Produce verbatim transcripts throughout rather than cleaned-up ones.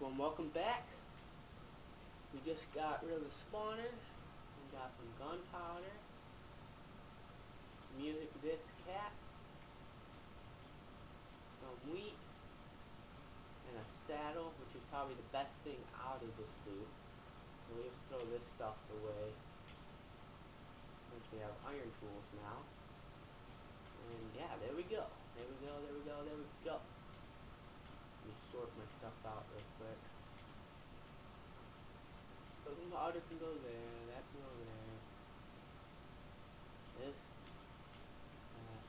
everyone, welcome back. We just got rid of the spawner. We got some gunpowder, music of this cat, some wheat, and a saddle, which is probably the best thing out of this loot. So we just throw this stuff away. Since we have iron tools now. And yeah, there we go. There we go, there we go, there we go. Let me sort my stuff out real quick. The powder can go there, that can go there. This, that.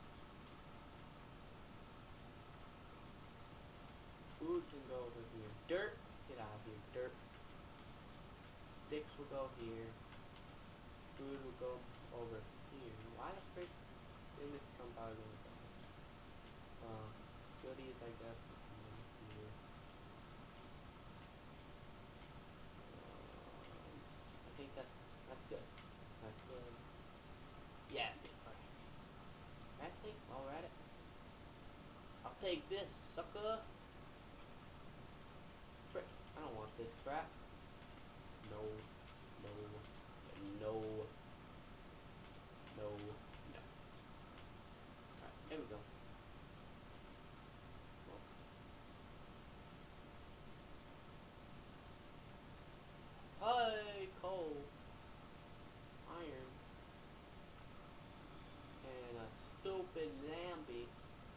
Food can go over here. Dirt, get out of here, dirt. Sticks will go here. Food will go over here. Why the frick did this gunpowder go there? Uh, goodies, I guess, will come in here. Um, I think that's, that's good. That's good. Yeah, it's good. Alright. Actually, while we're at it, I'll take this, sucker. Frick, I don't want this crap. No, no, no, no, no. Alright, there we go. Hey, coal, iron, and a stupid zombie.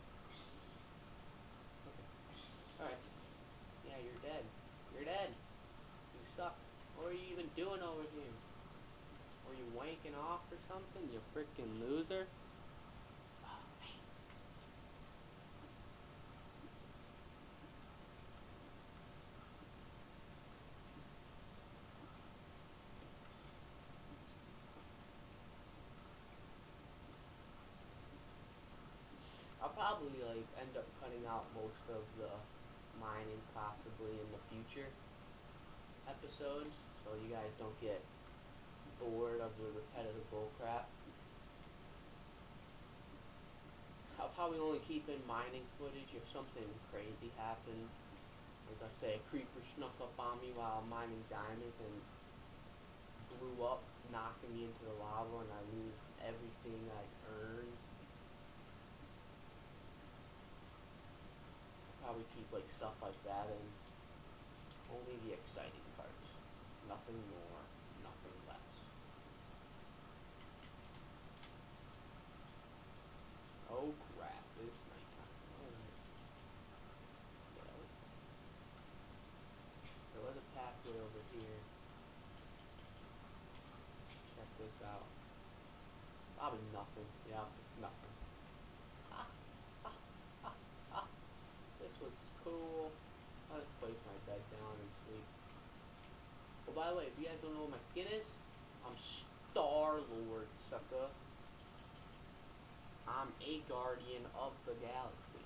Okay. Alright. Yeah, you're dead. You're dead. You suck. What are you even doing over here? Were you wanking off or something, you freaking loser? Oh, man. I'll probably like end up cutting out most of the mining possibly in the future episodes, so you guys don't get bored of the repetitive bullcrap. I'll probably only keep in mining footage if something crazy happened. Like I say, a creeper snuck up on me while I'm mining diamonds and blew up, knocking me into the lava, and I lose everything I earned. I'll probably keep like stuff like that and only the exciting parts. Nothing more, nothing less. Oh crap, it's nighttime. Alright. Well, there was a pathway over here. Check this out. Probably nothing. Yeah, just nothing. Ah, ah, ah, ah. This looks cool. I'll just place my bed down and sleep. Oh, by the way, if you guys don't know what my skin is, I'm Star-Lord, sucker. I'm a guardian of the galaxy.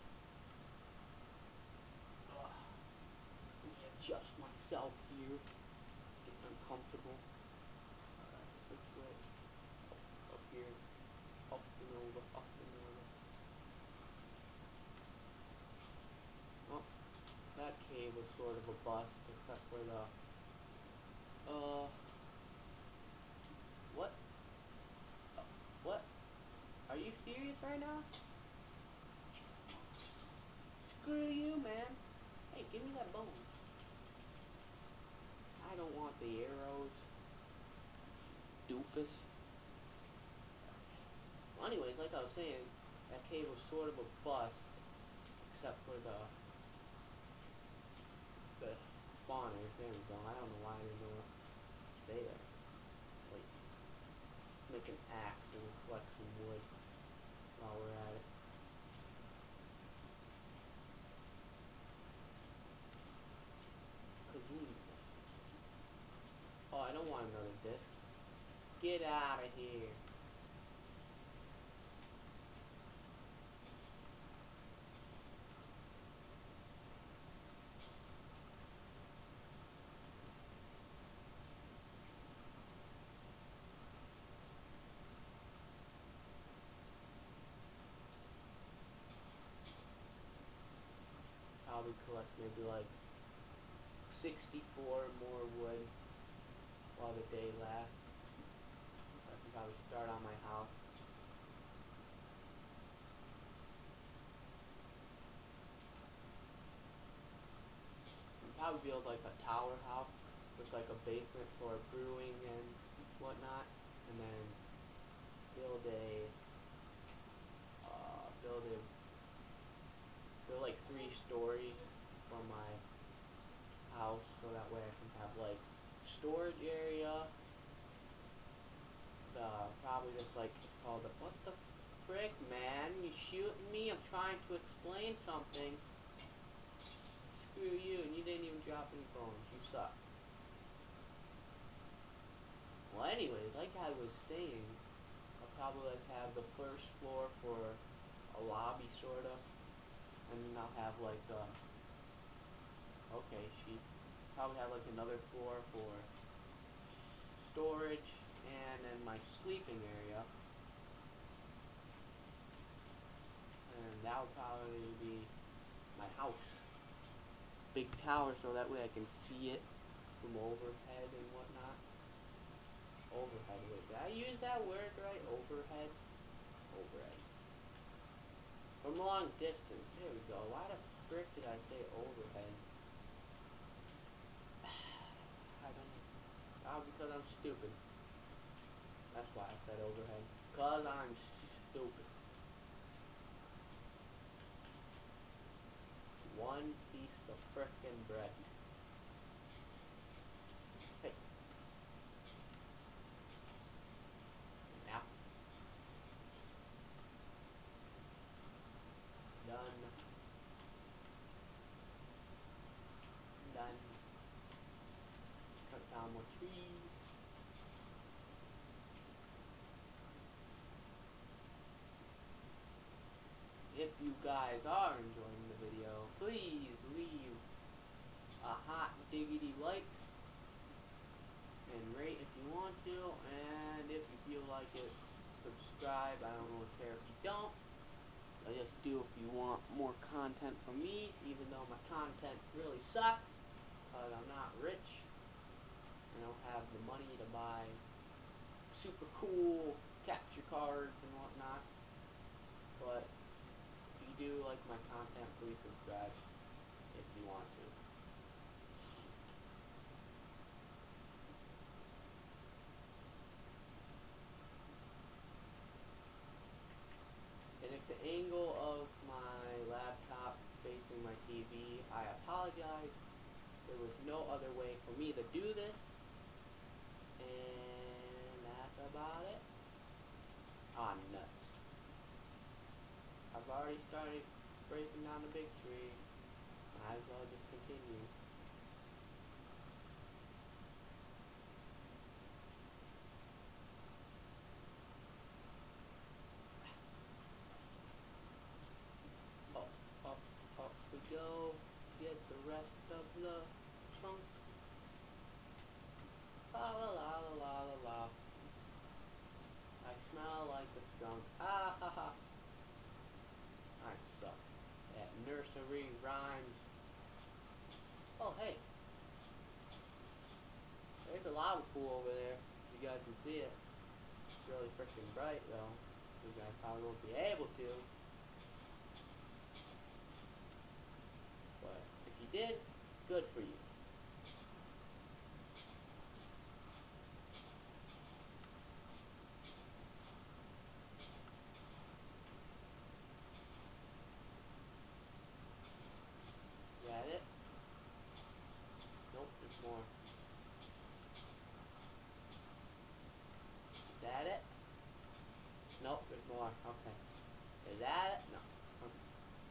Ugh. Let me adjust myself here. Getting uncomfortable. Alright, which way? Up, up here. Up and over, up and over. Well, that cave was sort of a bust, except for the... Uh... What? Uh, what? Are you serious right now? Screw you, man. Hey, give me that bone. I don't want the arrows. Doofus. Well, anyways, like I was saying, that cave was sort of a bust, except for the the spawners. There we go. I don't know why I didn't know it. Stay there. Wait. Make an axe and collect some wood while we're at it. Kazoom. Oh, I don't want another disc. Get out of here. Probably collect maybe like sixty-four more wood while the day lasts. I can probably start on my house. I'd probably build like a tower house with like a basement for brewing and whatnot, and then build a uh, build a build like three stories for my house, so that way I can have like storage area. The probably just like it's called the what the frick, man? You shooting me? I'm trying to explain something. Screw you, and you didn't even drop any bones. You suck. Well, anyways, like I was saying, I'll probably like have the first floor for a lobby, sort of, and then I'll have like uh, okay, she probably have like another floor for storage, and then my sleeping area, and that would probably be my house. Big tower, so that way I can see it from overhead and whatnot. Overhead, wait, did I use that word right? Overhead? Overhead. From long distance, there we go. Why the frick did I say overhead? I don't know. Oh, because I'm stupid. That's why I said overhead. Cause I'm stupid. One piece of frickin' bread. Hey. Now. Done. Done. Cut down more trees. If you guys are enjoying the video, please leave a hot diggity like and rate if you want to, and if you feel like it, subscribe. I don't really care if you don't. I just do if you want more content from me, even though my content really sucks, because I'm not rich. I don't have the money to buy super cool capture cards and whatnot. But if you do like my content, please subscribe if you want to. And if the angle of my laptop facing my T V, I apologize. There was no other way for me to do this. And that's about it. Ah, nuts. I've already started breaking down the big tree. Might as well just continue. Up, up, up we go. Get the rest of the trunk. La la la la la la la. I smell like a skunk. Ah ha ha. I suck at nursery rhymes. Oh hey. There's a lava pool over there. You guys can see it. It's really freaking bright though. You guys probably won't be able to. But if you did, good for you. Got it? Nope, there's more. Is that it? Nope, there's more. Okay. Is that it? No. Okay.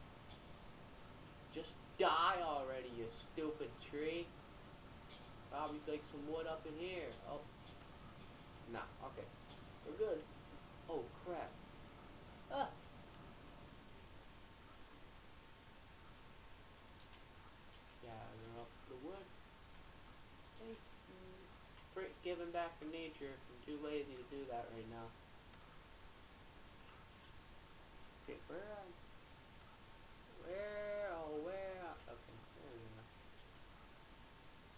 Just die already, you stupid tree. Probably like some wood up in here. Oh. Nah, okay. We're good. Oh crap. Ah. Gather up the wood. Thank you. Frick giving back to nature. I'm too lazy to do that right now. Okay, where am Where? Oh, where? Okay, there we go.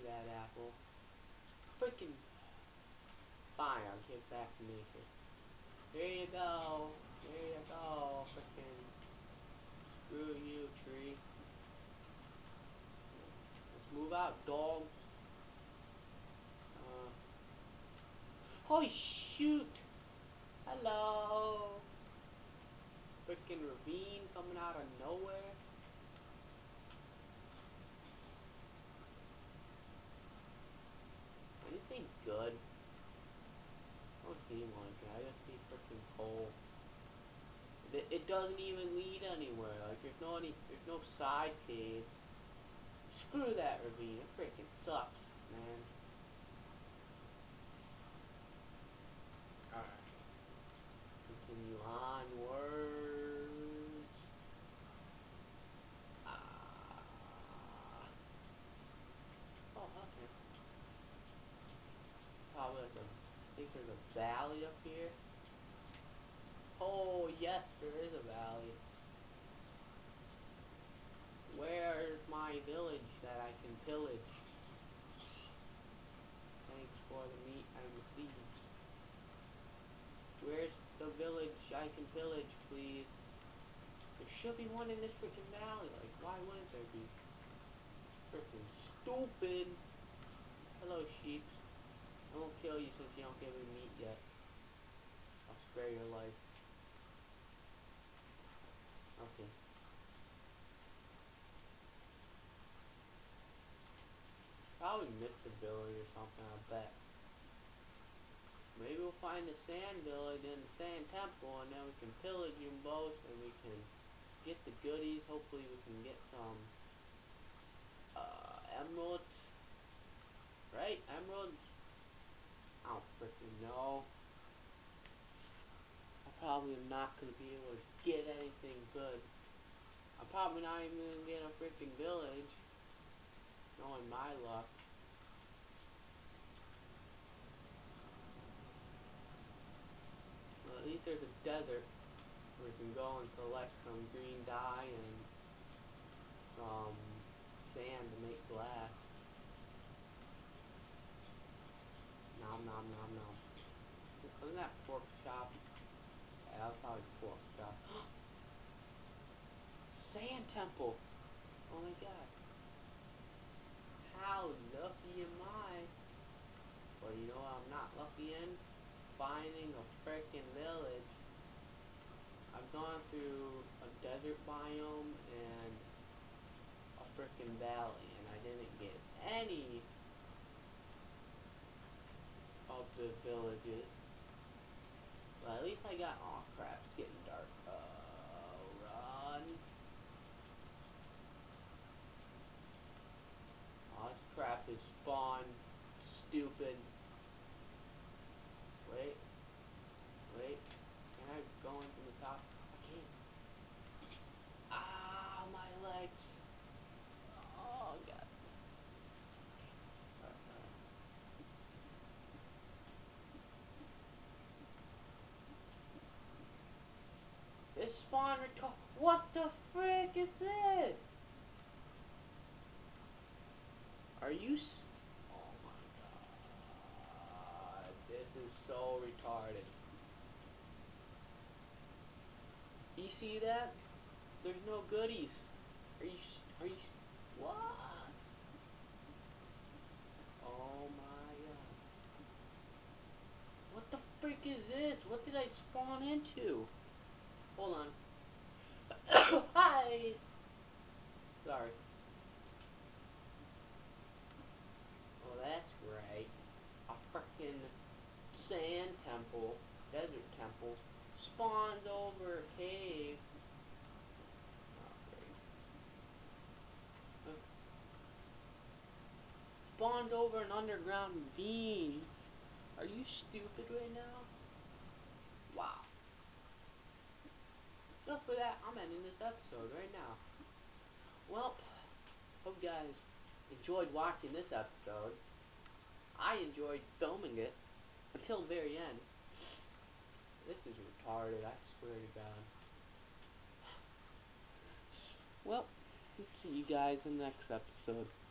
that apple. Freaking. Fine, I'll give it back to nature. Here you go. Here you go. Freaking. Screw you, tree. Let's move out, dogs. Uh. Holy shoot! Hello! Freaking ravine coming out of nowhere. Anything good? I don't see one. I just see freaking coal. It, it doesn't even lead anywhere. Like there's no any, there's no side caves. Screw that ravine. It freaking sucks, man. Alright. Continue onwards. Ah. Oh, okay. Probably like a, I think there's a valley up here. Oh, yes, there is a valley. Where's my village that I can pillage? Thanks for the meat and the seeds. Where's the village I can pillage, please? There should be one in this freaking valley. Like, why wouldn't there be? Freaking stupid. Hello, sheep. I won't kill you since you don't give me meat yet. I'll spare your life. Okay. Probably missed a village or something, I bet. Maybe we'll find the sand village and the sand temple, and then we can pillage them both, and we can get the goodies. Hopefully we can get some uh, emeralds. Right? Emeralds? I don't freaking know. I probably am not going to be able to get anything good. I'm probably not even going to get a freaking village. Knowing my luck. Well, at least there's a desert where we can go and collect some green dye and some sand to make glass. Nom nom nom nom. Wasn't that pork chop? Yeah, that was probably pork chop. Sand temple! Oh my god. How lucky am I? Well, you know what I'm not lucky in? Finding a frickin' village. I've gone through a desert biome and a frickin' valley, and I didn't get any of the villages. But at least I got. Oh crap, it's getting dark. Oh, run. Oh, this crap is spawned. Stupid. Wait. Wait. Can I go in from the top? I can't. Ah, my legs. Oh, God. Alright, alright. This spawn record. What the frick is this? Are you s- Oh my god. This is so retarded. You see that? There's no goodies. Are you s- are you s- what? Oh my god. What the frick is this? What did I spawn into? Hold on. Hi. Sorry. Oh, that's great. A frickin' sand temple, desert temple, spawns over a cave. Oh, great. Uh, spawns over an underground ravine. Are you stupid right now? Wow. Just for that, I'm ending this episode right now. Well, hope you guys enjoyed watching this episode. I enjoyed filming it until the very end. This is retarded, I swear to God. Well, see you guys in the next episode.